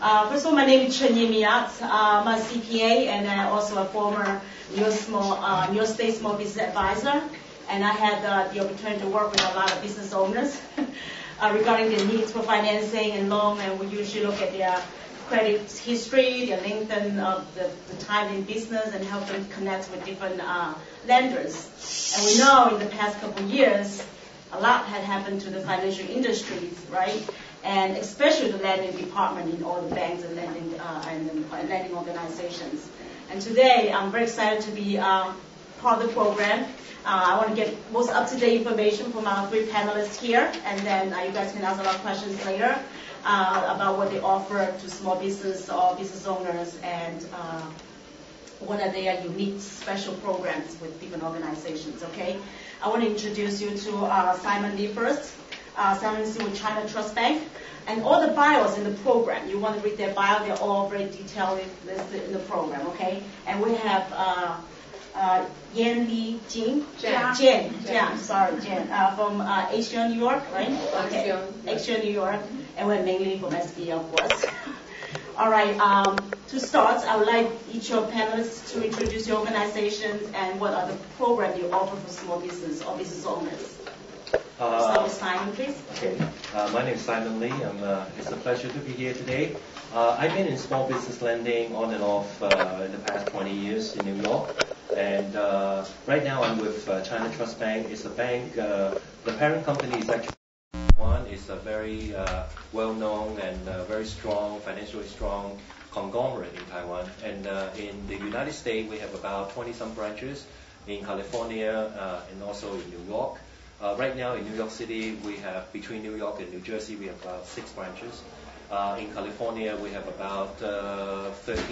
First of all, my name is Chunyee Miot. I'm a CPA and also a former Miot State Small Business Advisor. And I had the opportunity to work with a lot of business owners regarding their needs for financing and loan. And we usually look at their credit history, their lengthen of the time in business, and help them connect with different lenders. And we know in the past couple of years, a lot had happened to the financial industries, right? And especially the lending department in all the banks and lending organizations. And today, I'm very excited to be part of the program. I want to get most up-to-date information from our three panelists here, and then you guys can ask a lot of questions later about what they offer to small business or business owners, and what are their unique special programs with different organizations, okay? I want to introduce you to Simon Lee first. Simon is with China Trust Bank. And all the bios in the program, you want to read their bio, they're all very detailed listed in the program, okay? And we have Jiang, from Accion, New York, right? Okay. Accion, New York, and we're mainly from SBA, of course. All right, to start, I would like each of our panelists to introduce your organizations and what are the programs you offer for small business or business owners. Start with Simon, please. Okay. My name is Simon Lee. It's a pleasure to be here today. I've been in small business lending on and off in the past 20 years in New York. And right now I'm with China Trust Bank. It's a bank, the parent company is actually one. It's a very well-known and very strong, financially strong conglomerate in Taiwan. And in the United States, we have about 20-some branches. In California and also in New York. Right now in New York City, we have, between New York and New Jersey, we have about 6 branches. In California, we have about 13.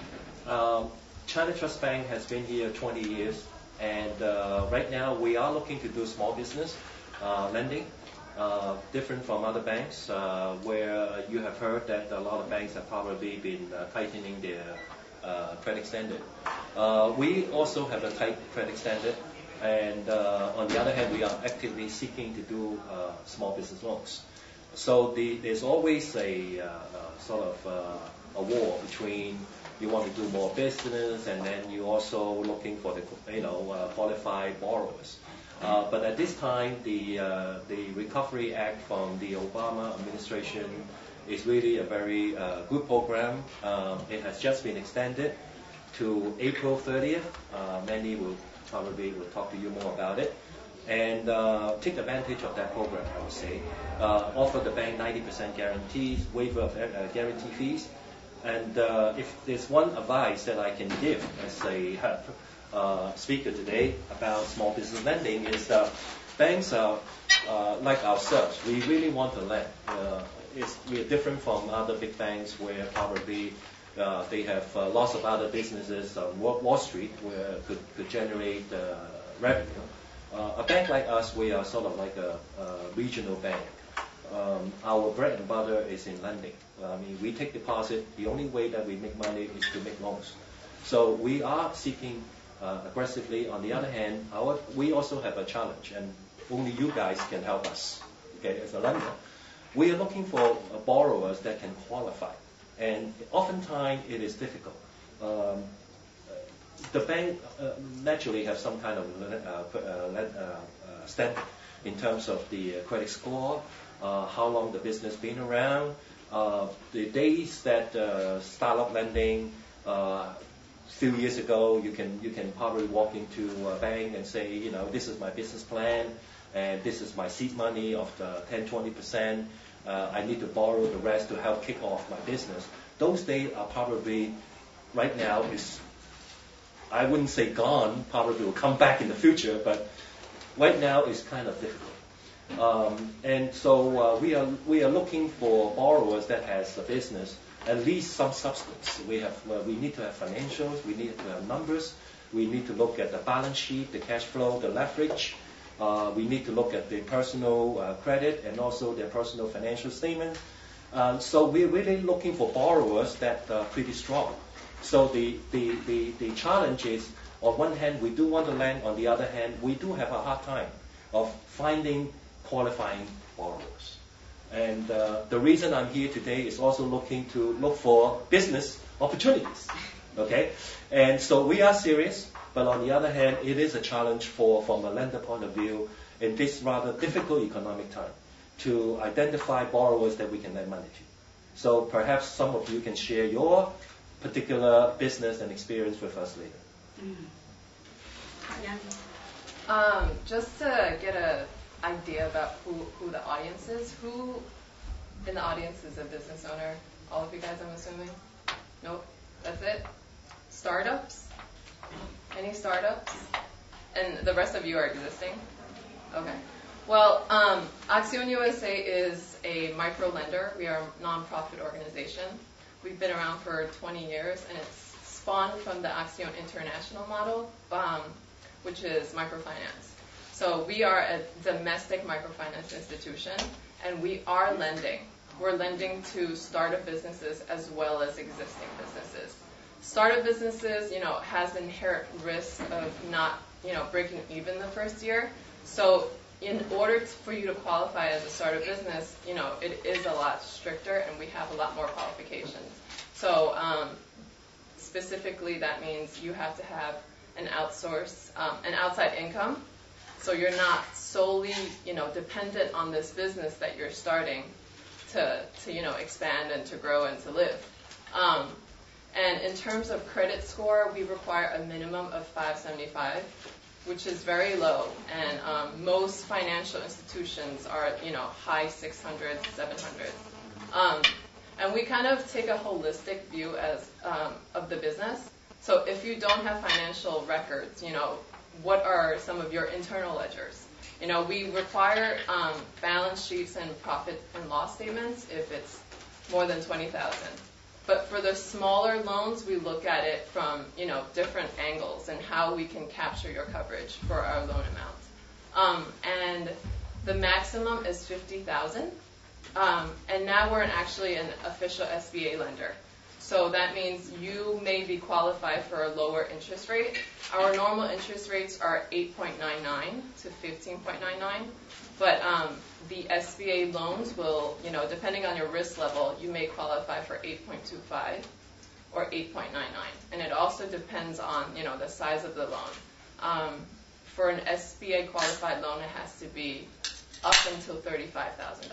China Trust Bank has been here 20 years, and right now we are looking to do small business lending, different from other banks, where you have heard that a lot of banks have probably been tightening their credit standard. We also have a tight credit standard. And on the other hand, we are actively seeking to do small business loans. So there's always a sort of a war between you want to do more business, and then you're also looking for the qualified borrowers. But at this time, the Recovery Act from the Obama administration is really a very good program. It has just been extended to April 30th. Many will probably will talk to you more about it, and take advantage of that program, I would say. Offer the bank 90% guarantees, waiver of guarantee fees, and if there's one advice that I can give as a speaker today about small business lending is banks are like ourselves. We really want to lend. We are different from other big banks where probably they have lots of other businesses on Wall Street where could generate revenue. A bank like us, we are sort of like a regional bank. Our bread and butter is in lending. I mean, we take deposit. The only way that we make money is to make loans. So we are seeking aggressively. On the other hand, we also have a challenge, and only you guys can help us. Okay, as a lender, we are looking for borrowers that can qualify. And oftentimes it is difficult. The bank naturally have some kind of standard in terms of the credit score, how long the business been around, the days that startup lending. Few years ago, you can probably walk into a bank and say, this is my business plan, and this is my seed money of 10-20%. I need to borrow the rest to help kick off my business. Those days are probably, right now, I wouldn't say gone, probably will come back in the future, but right now is kind of difficult. And so we are looking for borrowers that has a business, at least some substance. We need to have financials, we need to have numbers, we need to look at the balance sheet, the cash flow, the leverage. We need to look at the personal credit and also their personal financial statement. So we're really looking for borrowers that are pretty strong. So the challenge is, on one hand, we do want to lend. On the other hand, we do have a hard time of finding qualifying borrowers. And the reason I'm here today is also look for business opportunities. Okay? And so we are serious, but on the other hand, it is a challenge from a lender point of view in this rather difficult economic time to identify borrowers that we can lend money to. So perhaps some of you can share your particular business and experience with us later. Just to get an idea about who the audience is, who in the audience is a business owner? All of you guys, I'm assuming? Nope, that's it? Startups? Any startups? And the rest of you are existing? Okay. Well, Accion USA is a micro lender. We are a nonprofit organization. We've been around for 20 years, and it's spawned from the Accion International model, which is microfinance. So we are a domestic microfinance institution, and we are lending. We're lending to startup businesses as well as existing businesses. Startup businesses, has inherent risk of not, breaking even the first year. So in order for you to qualify as a startup business, it is a lot stricter, and we have a lot more qualifications. So specifically, that means you have to have an outside income. So you're not solely, dependent on this business that you're starting to expand and to grow and to live. And in terms of credit score, we require a minimum of 575, which is very low. And most financial institutions are, high 600s, 700s. And we kind of take a holistic view of the business. So if you don't have financial records, what are some of your internal ledgers? We require balance sheets and profit and loss statements if it's more than $20,000. But for the smaller loans, we look at it from, different angles and how we can capture your coverage for our loan amount. And the maximum is $50,000. And now we're actually an official SBA lender. So that means you may be qualified for a lower interest rate. Our normal interest rates are 8.99 to 15.99. But the SBA loans will, depending on your risk level, you may qualify for 8.25 or 8.99. And it also depends on, the size of the loan. For an SBA qualified loan, it has to be up until $35,000.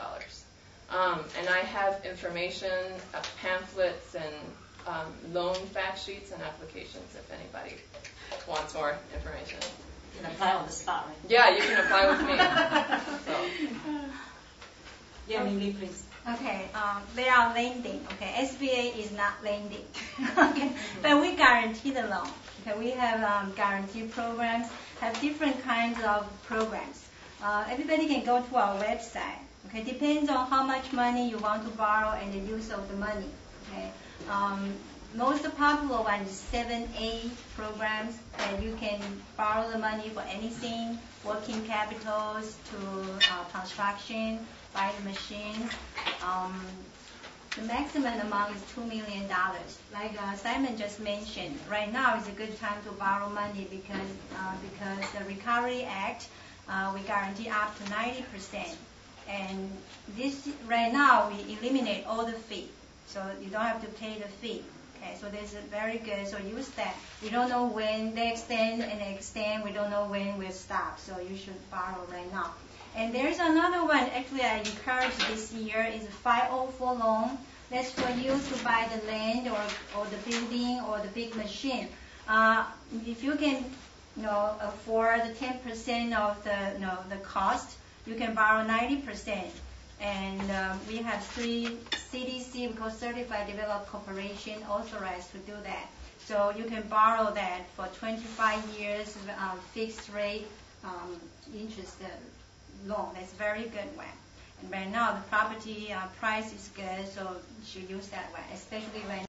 And I have information, pamphlets, and loan fact sheets and applications if anybody wants more information. You can apply on the spot, right? Yeah, you can apply with me. So. Yeah, Mimi, please. Okay, they are lending. Okay, SBA is not lending. Okay, but we guarantee the loan. Okay, we have guarantee programs, have different kinds of programs. Everybody can go to our website. Okay, depends on how much money you want to borrow and the use of the money. Okay, most popular one is 7A programs, and you can borrow the money for anything, working capitals to construction, buy the machines. The maximum amount is $2 million. Like Simon just mentioned, right now is a good time to borrow money because the Recovery Act, we guarantee up to 90%. And this right now we eliminate all the fee, so you don't have to pay the fee. Okay, so this is very good. So use that. We don't know when they extend and they extend. We don't know when we'll stop. So you should borrow right now. And there's another one. Actually, I encourage this year is a 504 loan. That's for you to buy the land or the building or the big machine. If you can, afford 10% of the cost, you can borrow 90%. And we have 3 CDC, we call Certified Developed Corporation, authorized to do that. So you can borrow that for 25 years, fixed rate interest loan. That's a very good one. And right now the property price is good, so you should use that one, especially right now.